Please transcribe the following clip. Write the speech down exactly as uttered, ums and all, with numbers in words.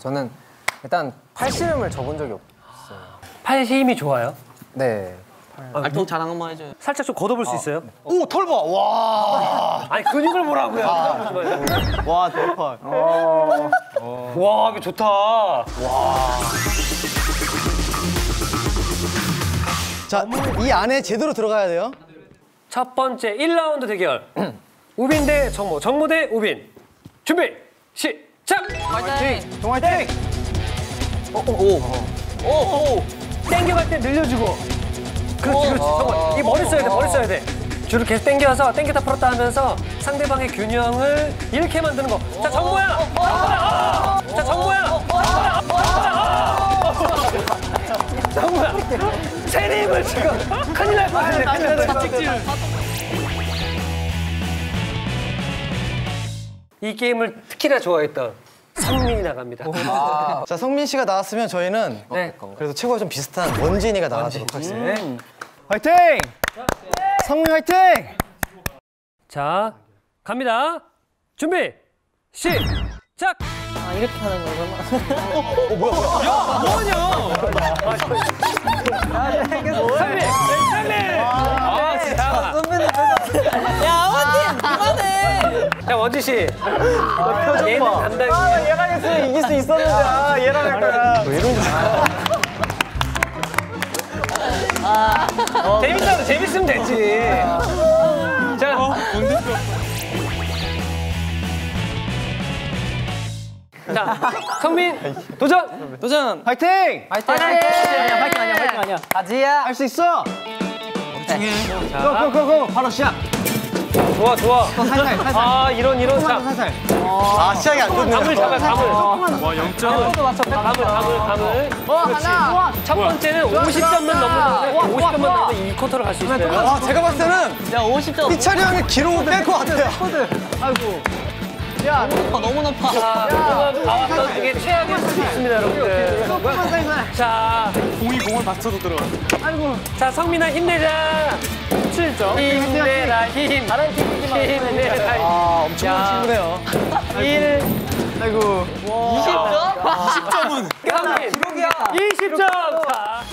저는 일단 팔씨름을 접은 적이 없어요. 팔힘이 좋아요? 네. 알통 자랑 한번 해줘요. 살짝 좀 걷어볼 수 있어요? 오, 털 봐. 와. 아니 근육을 보라고요. 와, 대박. 와 이거 좋다. 와. 자, 이 안에 제대로 들어가야 돼요. 첫 번째 일 라운드 대결. 우빈 대 정모, 정모 대 우빈. 준비 시작. 화이팅! 동화이팅! 오오오 땡겨갈 때 늘려주고. 그렇지 그렇지. 정모 이 머리 써야 돼 머리 써야 돼. 줄을 계속 당겨서 당겼다 풀었다 하면서 상대방의 균형을 잃게 만드는 거. 자 정모야. 정모야. 자 정모야. 정모야. 세림을 지금 큰일 날 뻔했네. 큰일 날 뻔했네. 이 게임을 특히나 좋아했던 성민이 나갑니다. 아, 자, 성민 씨가 나왔으면 저희는 네. 그래도 최고와 좀 비슷한 원진이가 나가도록 하겠습니다. 음. 화이팅! 성민 화이팅! 자, 갑니다. 준비, 시작! 아 이렇게 하는 거구나. 뭐하냐? 성민! 성민! 아, 진짜. 야 원진 그만해. 자, 원지 씨. 얘는 담당이. 아, 얘랑 했으면 이길 수 있었는데, 아, 얘랑 할 거야. 왜 이런 거야? 재밌다고 재밌으면 됐지. 자, 자, 성민 도전. 도전. 화이팅! 화이팅. 아니야 화이팅 아니야 화이팅 아니야. 아지야. 할 수 있어! 고고고고! 바로 시작! 좋아, 좋아. 살살, 살살. 아, 이런 이런. 자, 살살. 아, 시작이 안 좋네요. 감을 잡아, 감을. 와 영점. 감을, 감을, 감을. 와 하나. 첫 번째는 오십 점만 넘는 거고 오십 점만 넘으면 이 쿼터를 갈 수 있어요. 아, 제가 봤을 때는 야 오십 점. 희철이 형이 기록 뺄것 같아요. 아이고. 야 높아 너무 높아. 자, 그동안 봐왔던 중에 최악일 수도 있습니다, 여러분들. 자, 공이 공을 맞춰서 들어가. 자, 성민아 힘내자. 칠 점. 힘내라 힘. 다른 팀 힘내라 힘. 아, 엄청난 친구네요. 일. 아이고. 이십 점? 이십 점은. 성민. 이십 점. 자,